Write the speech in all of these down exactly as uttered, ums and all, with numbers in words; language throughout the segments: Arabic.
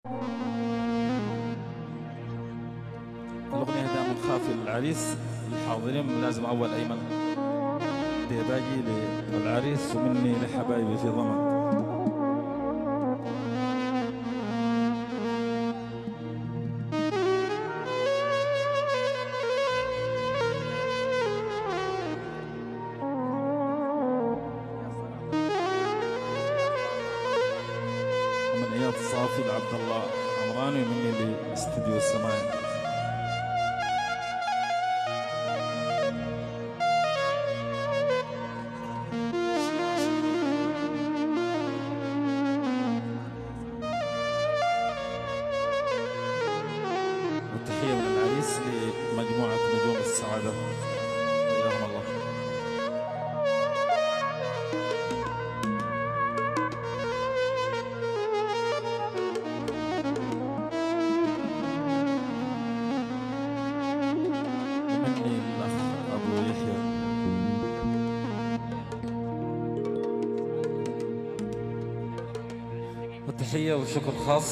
الأغنية هداء من خافي للعريس الحاضرين، لازم أول أيمن دي باجي للعريس ومني لحبايبي في ضمان. ومن اياد صافي لعبد الله عمراني ومني لاستديو السمايا. والتحية من العريس لمجموعة نجوم السعادة حياهم الله. ومني الأخ أبو يحيى. والتحية وشكر خاص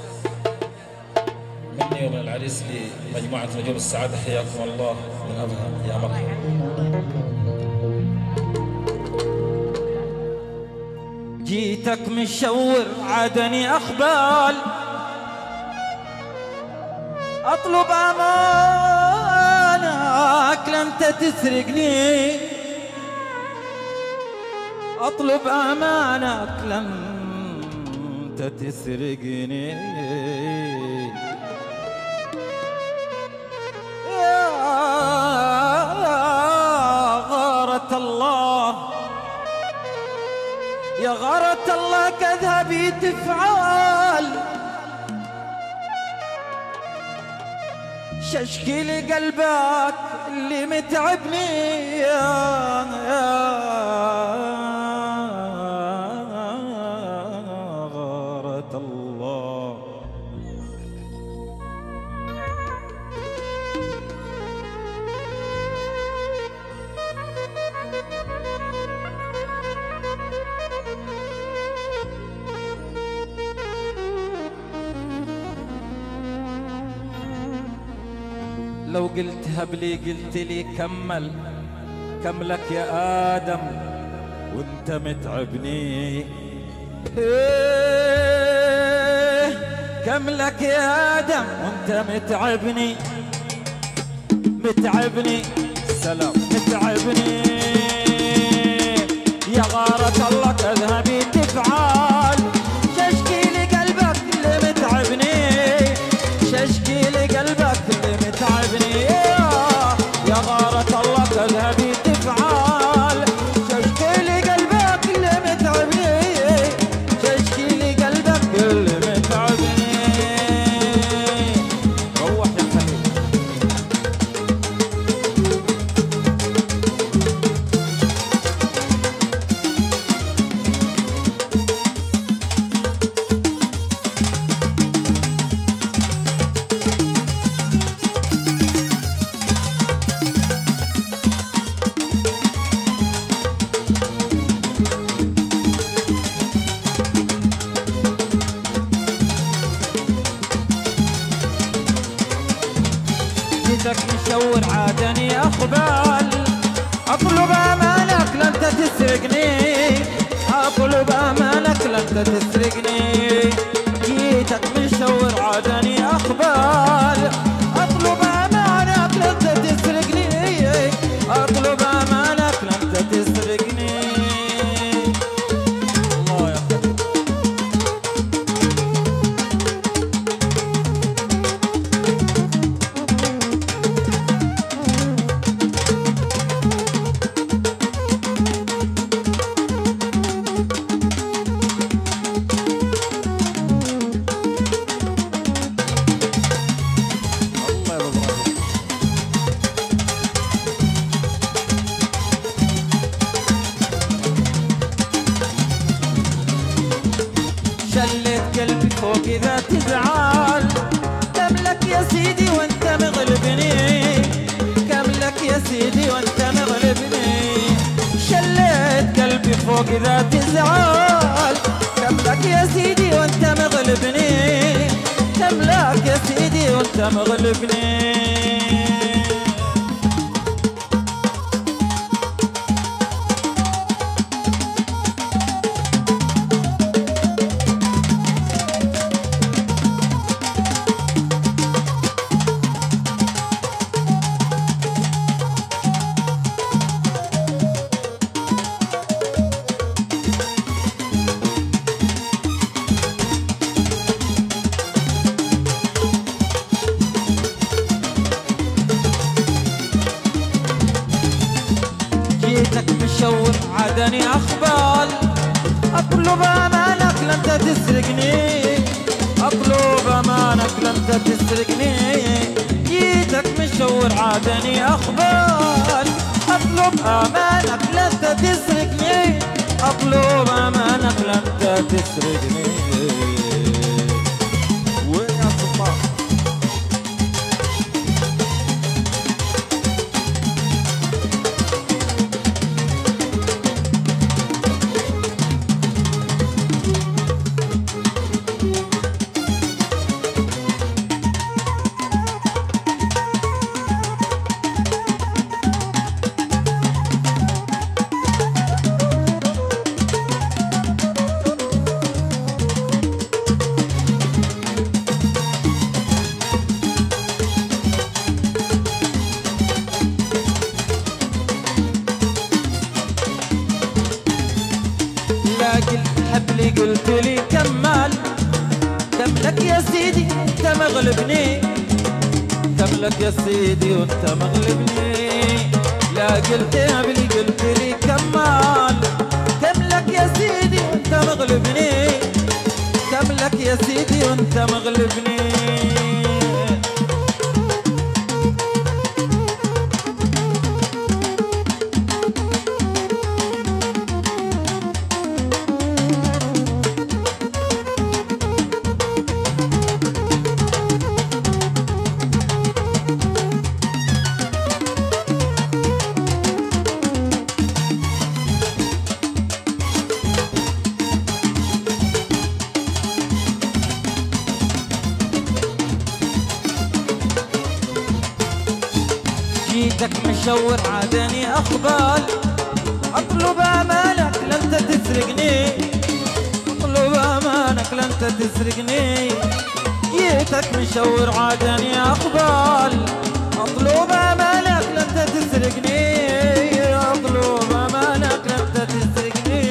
مني ومن العريس لمجموعة نجوم السعادة حياكم الله من أبها يا مرحبا. جيتك مشور عادني أخبال، أطلب أمانك لم تسرقني، أطلب أمانك لم تسرقني. يا غارة الله يا غارة الله كذهبي تفعل، ششكي لي قلبك اللي متعبني. يا غارة الله لو قلت هبلي قلت لي كمل كملك يا آدم وانت متعبني. إيه كملك يا آدم وانت متعبني متعبني سلام متعبني. يا غارة الله كذهبي تفعل، ششكي لي قلبك اللي متعبني، ششكي لي قلبك اللي متعبني. يا غارة الله كذهبي تفعل، ششكي لي قلبك اللي متعبني، ششكي لي قلبك اللي متعبني. روح يا حبيبي. جيتك مشور عادني أخبال، أطلب أمانك لن تسرقني، أطلب أمانك لن تسرقني. جيتك مشور عادني أخبال، أطلب أمانك لن تسرقني، أطلب أمانك لن تسرقني. الله يا حبيبي. شلت قلبي فوق إذا تزعل، كملك يا سيدي وانت مغلبني، كملك يا سيدي وانت مغلبني. شلت قلبي فوق إذا تزعل، كملك يا سيدي وانت مغلبني. مغلبني. جيتك مشور عدني أخبال، أطلب أمانك لن تسرقني، أطلب أمانك لن تسرقني. جيتك مشور عدني أخبال، أطلب أمانك لن تسرقني، أطلب أمانك لن تسرقني. وين يا صباح؟ قلت حبلي قلت لي كمال، كملك يا سيدي انت مغلبني، كملك يا سيدي وانت مغلبني. لا قلت يا حبلي قلت لي كمال، كملك يا سيدي وانت مغلبني، كملك يا سيدي وانت مغلبني. جيتك مشور عدني أخبال، أطلب أمانك لن تسرقني، أطلب أمانك لن تسرقني. جيتك مشور عدني أخبال، أطلب أمانك لن تسرقني، أطلب أمانك لن تسرقني.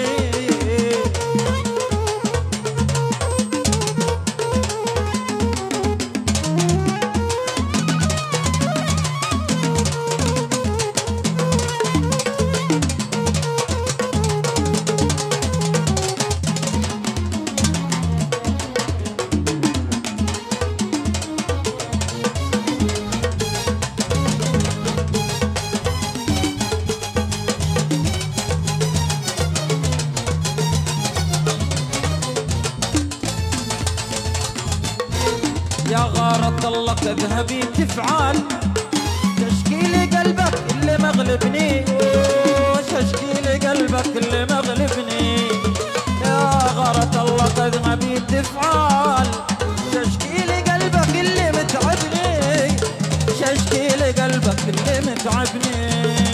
يا غارة الله اذهبي تفعل، تشكي لي قلبك اللي مغلبني، تشكي لي قلبك اللي مغلبني. يا غارة الله اذهبي تفعل، تشكي لي قلبك اللي متعبني، تشكي لي قلبك اللي متعبني.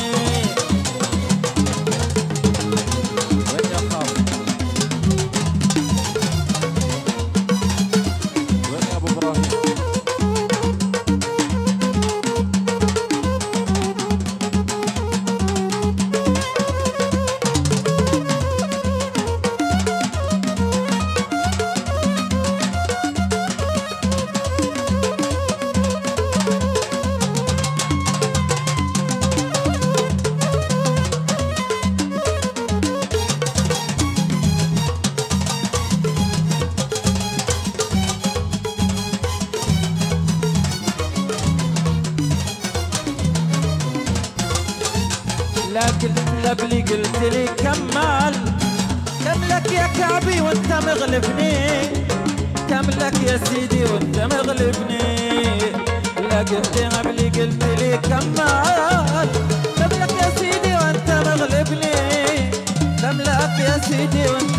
لكن قبلي قلت لي كمال، كملك يا كعبي وانت مغلبني، كملك يا سيدي وانت مغلبني. لكن قبلي قلت لي كمال، كملك يا سيدي وانت مغلبني، كملك يا سيدي وانت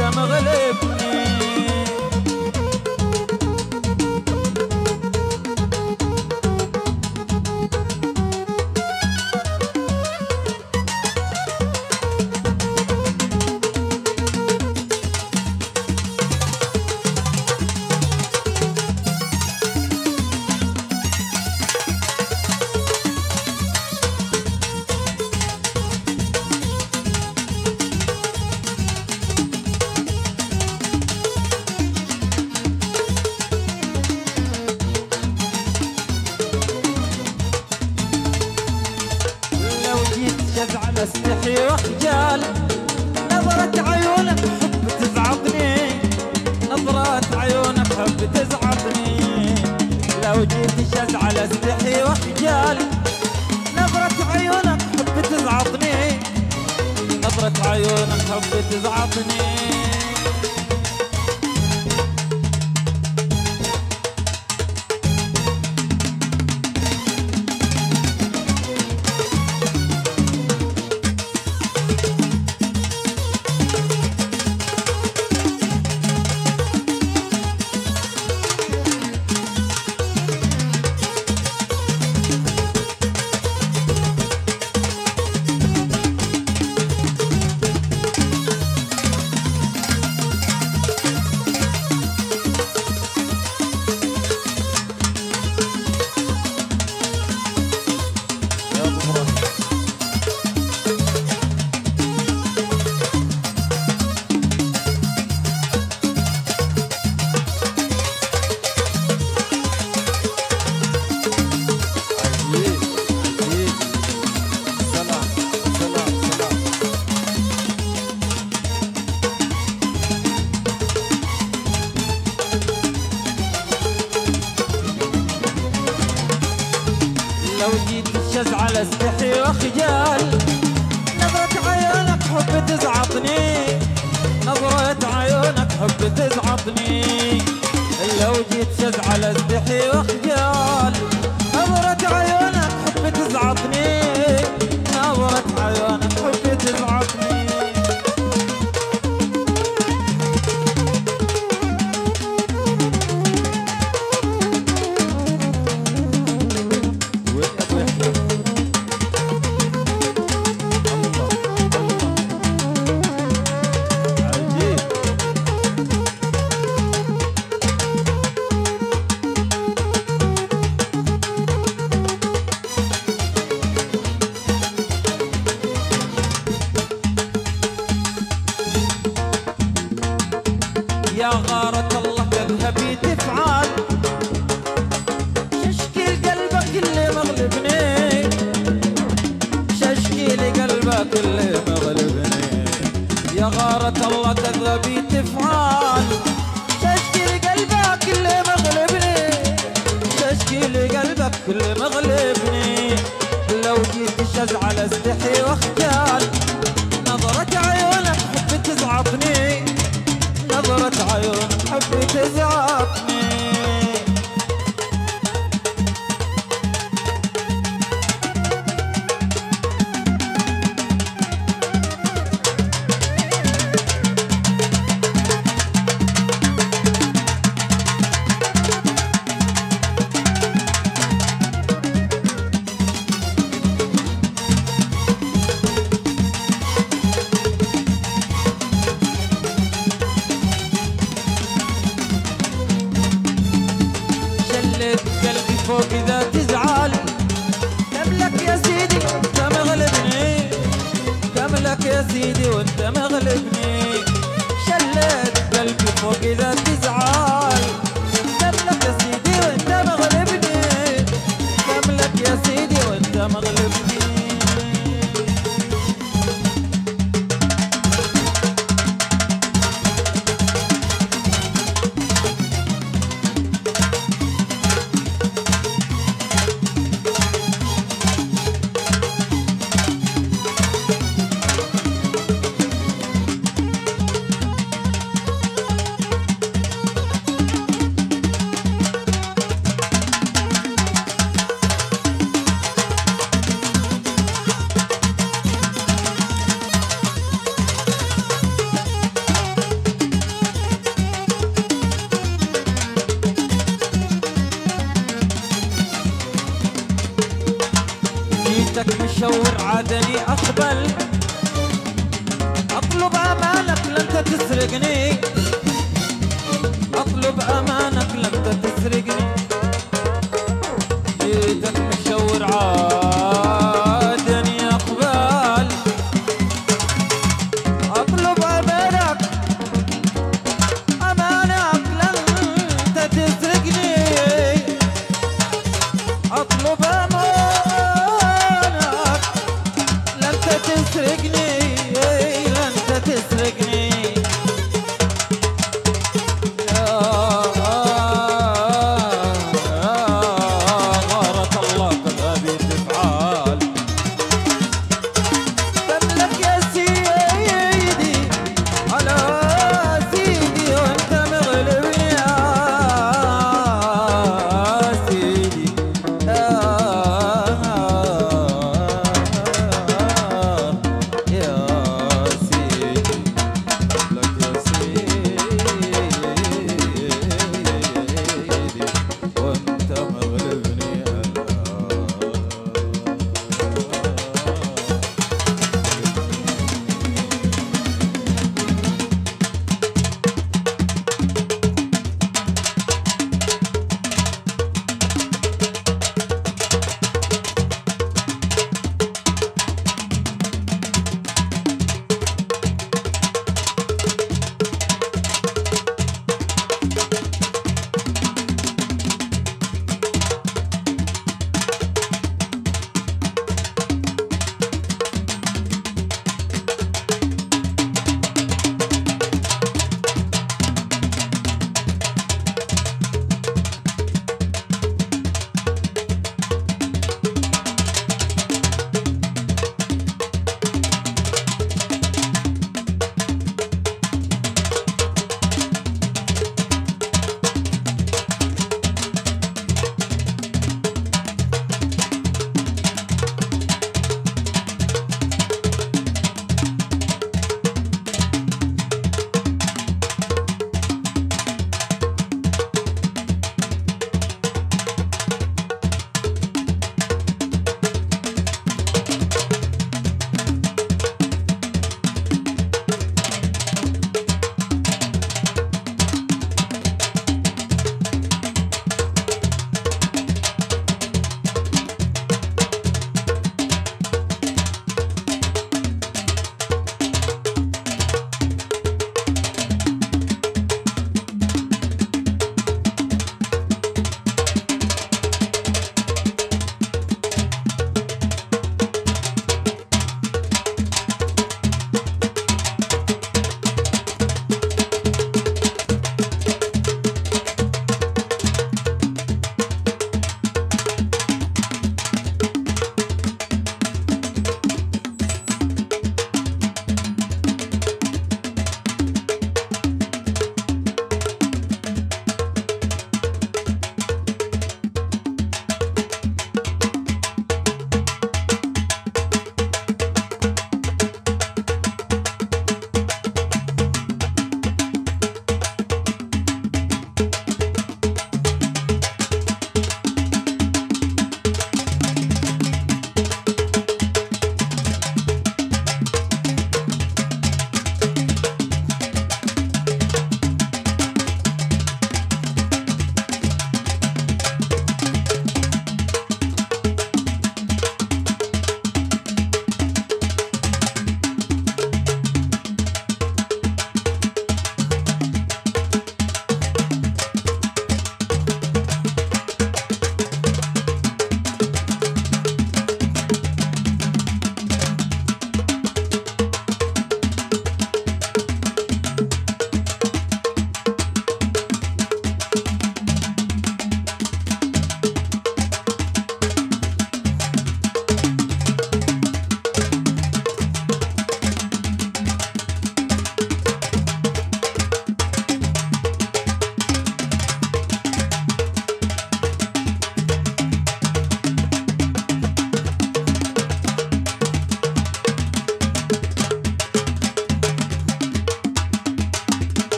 مغلبني. خجال نظرة عيونك حب تزعطني نظرة عيونك حب تزعطني لو جيت شز على استحي وخجال نظرة عيونك حب تزعطني نظرة عيونك حب تزعطني لو جيت الشز على استحي وخجال نظرة عيونك حب تزعطني نظرة عيونك حب تزعطني لو جيت شز على استحي وخجال نظرة عيونك حب تزعطني نظرة عيونك حب تزعطني يا غارة الله تذهبي تفعل ششكي لقلبك اللي مغلبني ششكي لقلبك اللي مغلبني يا غارة الله تذهبي تفعل ششكي لقلبك اللي مغلبني ششكي لقلبك اللي مغلبني لو جيت شز على استحي وخجال نظرة عيونك حب تزعطني نظرة عيونك حب تزعطني قلبي فوق إذا تزعل تملك يا سيدي وانت مغلبني تملك يا سيدي وانت مغلبني شلت قلبي فوق إذا تزعل تملك يا سيدي وانت مغلبني تملك يا سيدي وانت مغلبني جيتك مشور عادني اقبل اطلب امانك لن تسرقني